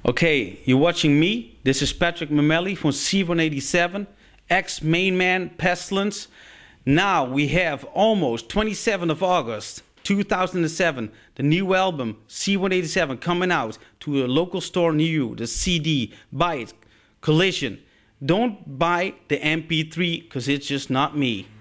Okay, you're watching me. This is Patrick Mameli from C-187, ex-main man Pestilence. Now we have almost 27th of August 2007, the new album C-187 coming out to a local store near you, the CD. Buy it. Collision. Don't buy the MP3 because it's just not me.